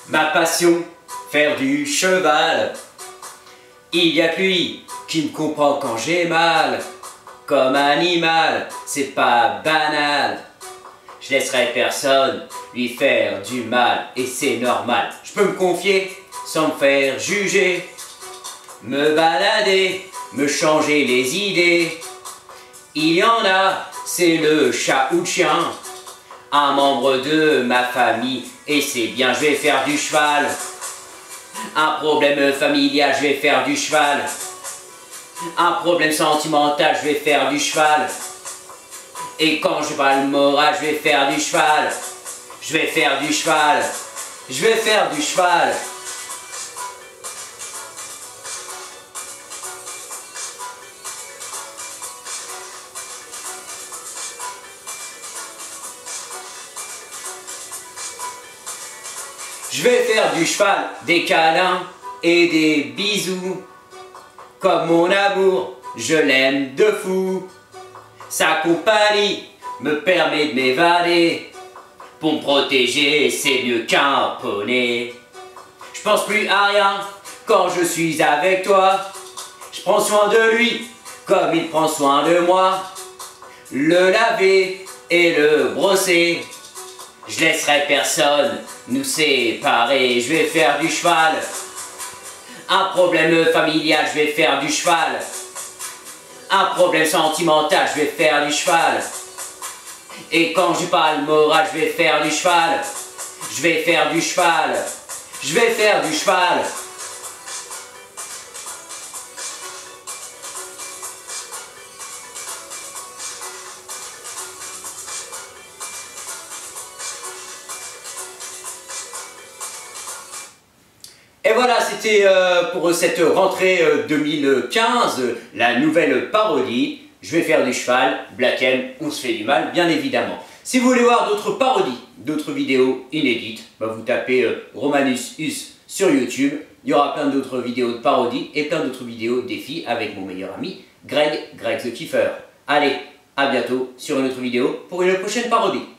Ma passion, faire du cheval. Il y a que lui qui me comprend quand j'ai mal. Comme animal, c'est pas banal. Je laisserai personne lui faire du mal et c'est normal. Je peux me confier sans me faire juger. Me balader, me changer les idées. Il y en a, c'est le chat ou le chien. Un membre de ma famille et c'est bien, je vais faire du cheval. Un problème familial, je vais faire du cheval. Un problème sentimental, je vais faire du cheval. Et quand je parle moral, je vais faire du cheval. Je vais faire du cheval. Je vais faire du cheval. Je vais faire du cheval, des câlins et des bisous. Comme mon amour, je l'aime de fou. Sa compagnie me permet de m'évader. Pour me protéger, c'est mieux qu'un poney. Je pense plus à rien quand je suis avec toi. Je prends soin de lui comme il prend soin de moi. Le laver et le brosser. Je laisserai personne nous séparer. Je vais faire du cheval. Un problème familial, je vais faire du cheval. Un problème sentimental, je vais faire du cheval. Et quand je parle moral, je vais faire du cheval. Je vais faire du cheval. Je vais faire du cheval. Et voilà, c'était pour cette rentrée 2015, la nouvelle parodie. Je vais faire du cheval, Black M, on se fait du mal, bien évidemment. Si vous voulez voir d'autres parodies, d'autres vidéos inédites, vous tapez Romanus Us sur YouTube. Il y aura plein d'autres vidéos de parodies et plein d'autres vidéos de défis avec mon meilleur ami, Greg the Kiefer. Allez, à bientôt sur une autre vidéo pour une prochaine parodie.